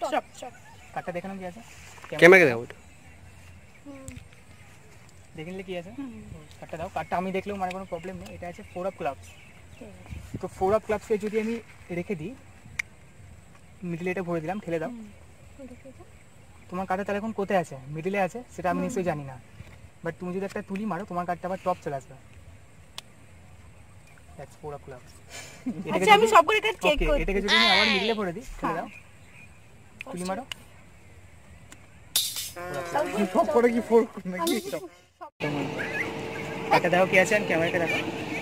stop কার্ডটা দেখে নাও কি আছে ক্যামেরা দাও দেখে নিলে কি আছে কার্ডটা দাও কার্ডটা আমি দেখলেও মানে কোনো প্রবলেম নেই এটা আছে 4 অফ ক্লাবস তো 4 অফ ক্লাবসকে যদি আমি রেখে দিই মিডলে এটা ভরে দিলাম ঠেলে দাও তোমার কার্ডটা তাহলে এখন কোথায় আছে মিডলে আছে সেটা আমি নিশ্চয়ই জানি না বাট তুমি যদি একটা তুলি মারো তোমার কার্ডটা আবার টপ চলে আসবে দ্যাটস 4 অফ ক্লাবস আচ্ছা আমি সবগুলো এটা চেক করি এটাকে যদি আমি আবার মিডলে ভরে দিই ঠেলে দাও তুলি মারো সব পড়ে কি ফোর নাকি কার্ডটা দাও কি আছে ক্যামেরাতে দেখো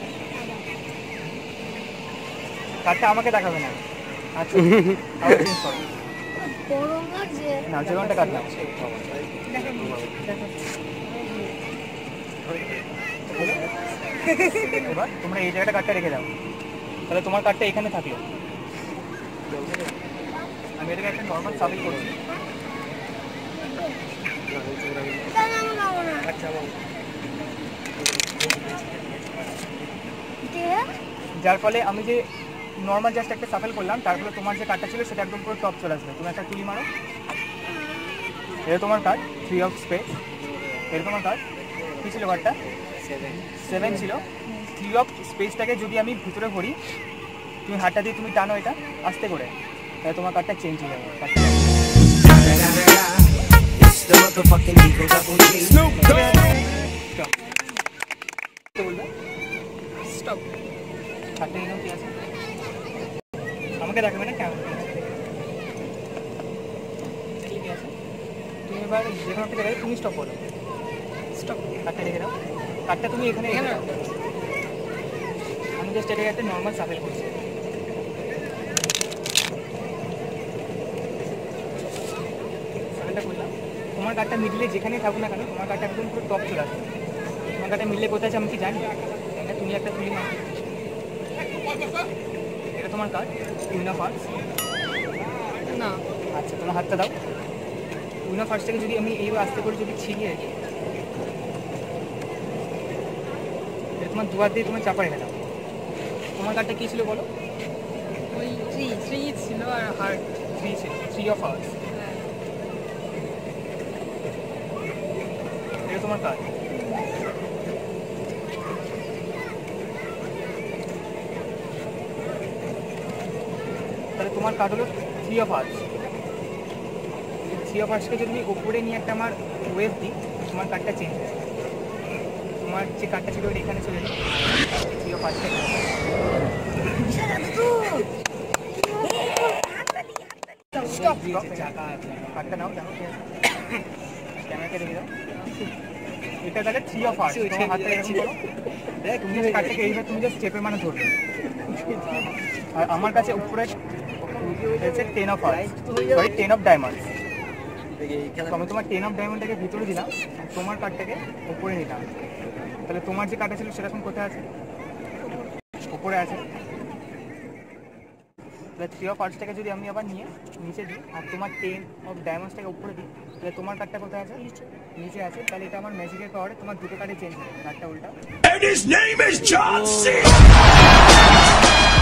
কার্ডটা আমাকে দেখাবে না আচ্ছা আবার চেঞ্জ করো বড় না যে না যেমনটা কাট নাও এবার তোমরা এই জায়গাটা কার্ডটা রেখে দাও তাহলে তোমার কার্ডটা এখানে থাকলো আমি এটাকে একটা নর্মাল সাবমিট করছি আচ্ছা যার ফলে আমি যে নর্মাল জাস্ট একটা সাফেল করলাম তারপরে তোমার যে কার্ডটা ছিল সেটা একদম পুরো টপ চলে আসবে তুমি একটা তুলি মারো এটা তোমার কার্ড 3 অফ স্পেস এটা তোমার কার্ড কী ছিল কার্ডটা 7 ছিল 3 অফ স্পেসটাকে যদি আমি ভিতরে ভরি তুমি হাতটা দিয়ে তুমি টানো এটা আস্তে করে তাহলে তোমার কার্ডটা চেঞ্জ হয়ে যাবে স্টপ কার্ডটা এরকম কি আছে আমাকে দেখাবে না কেমন ঠিক আছে তুমি এবার যে কোনো একটা জায়গায় তুমি স্টপ করো স্টপ কার্ডটা রেখে দাও কার্ডটা তুমি এখানে রেখে দাও আমি জাস্ট এটাকে একটা নর্মাল সাফেল করছি সাফেলটা করলাম তোমার কার্ডটা মিডলে যেখানেই থাকুক না কেন তোমার কার্ডটা একদম পুরো টপ চলে আসবে তোমার কার্ডটা মিডলে কোথায় আছে আমি কি জানি তুমি একটা তুলি মারো এটা তোমার কার্ড কুইন অফ হার্টস না আচ্ছা তোমার হাতটা দাও কুইন অফ হার্টস থেকে যদি আমি এইভাবে আস্তে করে যদি ছিঁড়িয়ে রাখি তোমার দুয়ার দিয়ে তোমার চাপা রেখে দাও তোমার কার্ডটা কী ছিল বলো ওই 3 ছিল আর হার্ট 3 ছিল 3 অফ হার্টস এটা তোমার কার্ড তাহলে তোমার কার্ড হলো 3 অফ হার্টস 3 অফ হার্টসকে যদি আমি উপরে নিয়ে একটা আমার ওয়েভ দিই তোমার কার্ডটা চেঞ্জ হয়ে যাবে তোমার যে কার্ডটা ছিল ওটা এখানে চলে যাবে 3 অফ হার্টসটা কার্ডটা নাও দেখো ক্যামেরাকে রেখে দাও এটা তাহলে 3 অফ হার্টস তোমার হাতটা এরকম করো তুমি যে কার্ডটাকে এইভাবে তুমি জাস্ট স্টেপের মানে ধরবে আর আমার কাছে উপরে হচ্ছে 10 of hearts sorry 10 of diamonds তো আমি তোমার 10 অফ ডায়মন্ডটাকে ভিতরে দিলাম তোমার কার্ডটাকে উপরে নিলাম তাহলে তোমার যে কার্ডটা ছিল সেটা এখন কোথায় আছে উপরে আছে তাহলে 3 অফ হার্টসটাকে যদি আমি আবার নিয়ে নিচে দিই আর তোমার 10 অফ ডায়মন্ডসটাকে উপরে দিই তাহলে তোমার কার্ডটা কোথায় আছে নিচে আছে তাহলে এটা আমার ম্যাজিকের পাওয়ারে তোমার দুটো কার্ডে চেঞ্জ হবে কার্ডটা উল্টা